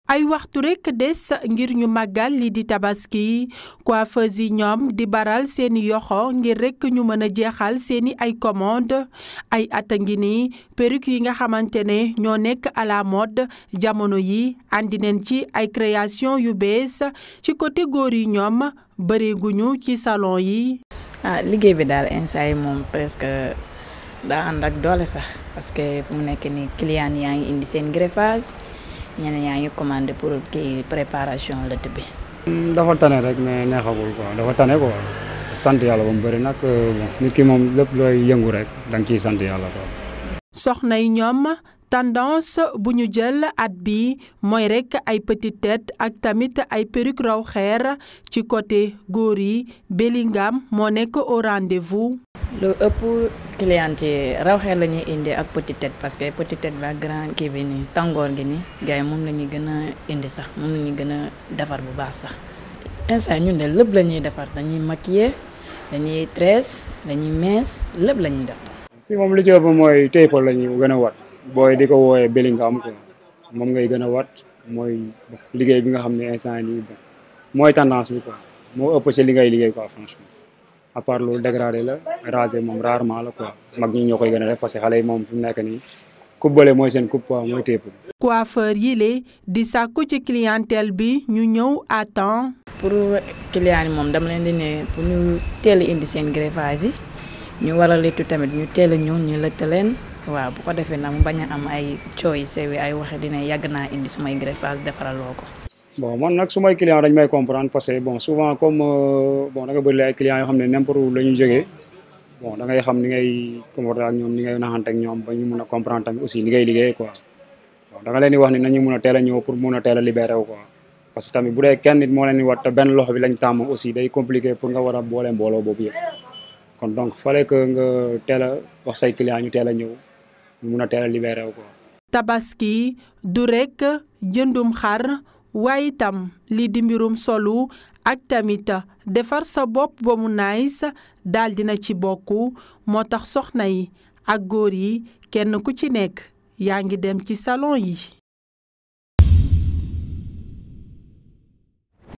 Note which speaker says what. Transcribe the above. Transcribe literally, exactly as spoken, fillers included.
Speaker 1: ay waxtu rekk des ngir ñu màggal li di tabaski coiffeuse yi ñoom di baral seeni yoxo ngir rekk ñu mën a jeexal seeni ay commande ay at a ngi nii perruque yi nga xamante ne ñoo nekk à la mode jamono yi andi neen ci ay création yu bees ci côté góor yi ñoom bëreeguñu ci salon yi.
Speaker 2: ah liggéey bi daal instant yi moom presque daa ànd ak doole sax parce que fu mu nekk nii client yaa ngi indi seen greffage. ñeneen yaa ngi commandé pour kii préparation lëtt bi.
Speaker 3: dafa tane rek mais neexagul quoi dafa tane quoi sant yàlla ba mu bëri nag nit ki moom lépp looy yëngu rek da nga ciy sant yàlla quoi.
Speaker 1: soxna yi ñoom tendance bu ñu jël at bi mooy rek ay petite tête ak tamit ay perruque raw xeer ci côté góor yi Bellingham moo nekk au rendez-vous.
Speaker 2: lu ëpp client yi raw xeer la ñuy indi ak petite tête parce que petite tête ba grand kii bi nii tàngoor gi nii gars yi moom la ñuy gën a indi sax moom la ñuy gën a defar bu baax sax instant ñun de lépp la ñuy defar dañuy maquiller dañuy tresse dañuy mees lépp la ñuy defar.
Speaker 3: fii moom li ci ëpp mooy teypal la ñuy gën a wat booy di ko wooyee Bellingham quoi moom ngay gën a wat mooy liggéey bi nga xam ne instant nii mooy tendance bi quoi moo ëpp ci li ngay liggéey quoi franchement. à part loolu dégradé la rasé moom rarement la quoi mag ñi ñoo koy gën a def parce que xale yi moom fi mu nekk nii coupe bële mooy seen coupe quoi mooy tépp.
Speaker 1: coiffeur yi le di sàkku ci clientèle bi ñu ñëw à temps.
Speaker 2: pour client yi moom dama leen di ne pour ñu teel a indi seen greffage yi ñu war a lettu tamit ñu teel a ñëw ñu lëtt leen waaw bu ko defee nag mu bañ a am ay coow yi sew yi ay waxe dina yàgg naa indi samay greffage defaraloo ko.
Speaker 3: bon man nag su may client dañ may comprendre parce que bon souvent comme bon da nga bëri ay clients yoo xam ne n'importe où la ñu jógee bon da ngay xam ni ngay comporter ak ñoom ni ngay naxante ak ñoom ba ñu mun a comprendre tamit aussi li ngay liggéey quoi bon da nga leen di wax ni nañu mun a teel a ñëw pour mun a teel a libéré wu quoi parce que tamit bu dee kenn nit moo leen di wat te benn loxo bi lañ tàmm aussi day compliqué pour nga war a boole mbooloo boobu yëpp kon donc fallait que nga teel a wax say client ñu teel a ñëw ñu mun a teel a libéré wu quoi.
Speaker 1: tabaski du rek jëndum xar. waaye itam lii di mbirum solu ak tamit defar sa bopp ba mu nice daal dina ci bokk moo tax soxna yi ak góor yi kenn ku ci nekk yaa ngi dem ci salon yi.